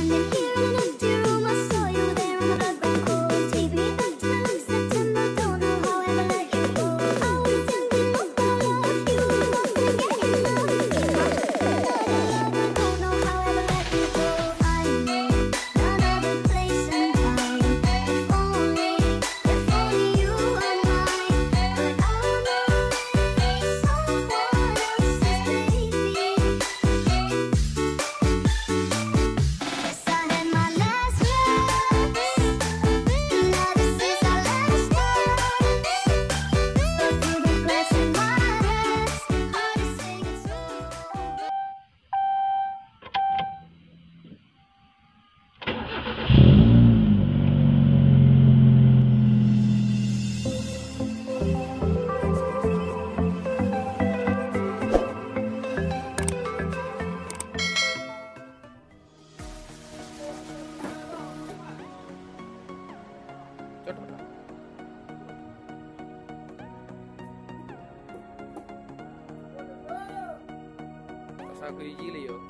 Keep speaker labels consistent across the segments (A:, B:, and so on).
A: Aku gili yo.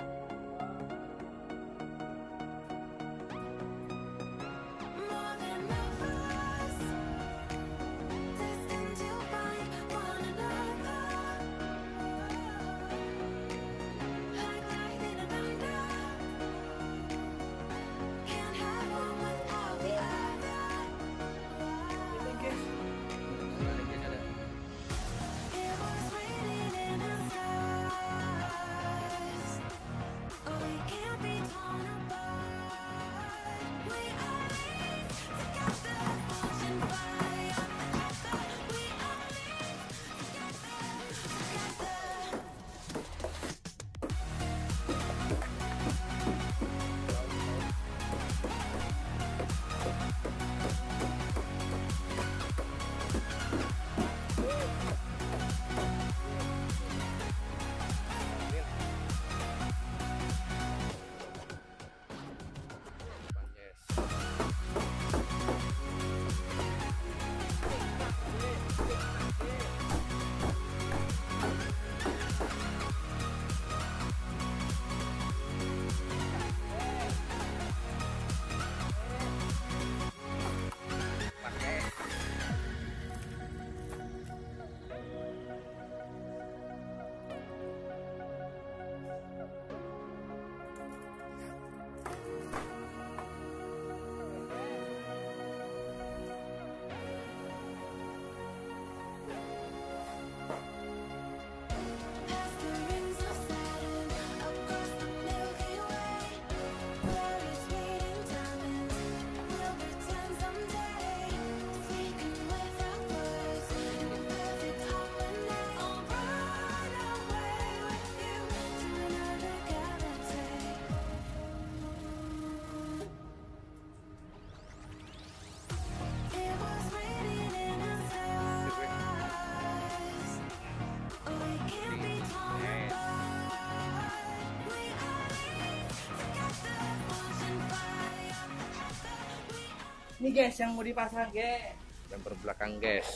B: Ini guys yang mau dipasang guys.
A: Bumper belakang guys.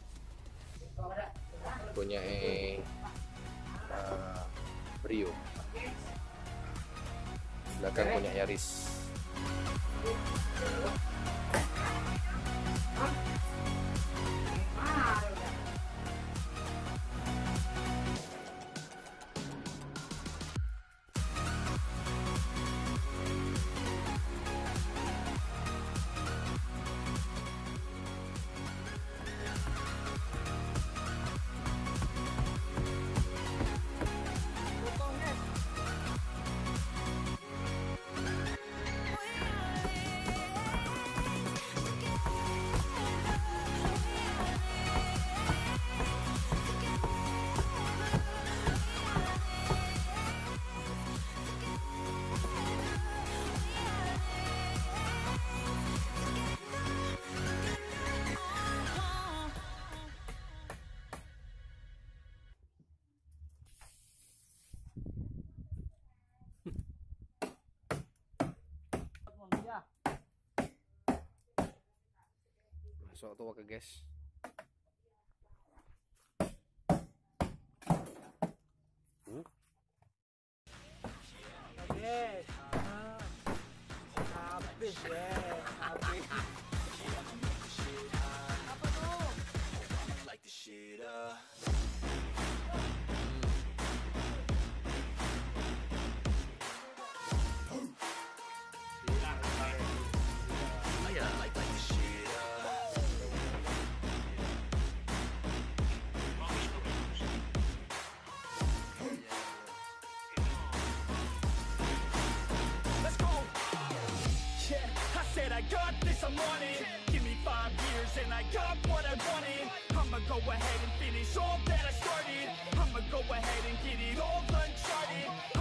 A: Punya Brio. Belakang punya Yaris. Masuk tuh ke guys.
B: Yes.
C: Light the shit up. Light the shit up. Let's go. Yeah, I said I got this, I'm on it. Give me 5 years and I got what I wanted. I'ma go ahead and finish all that I started. I'ma go ahead and get it all uncharted.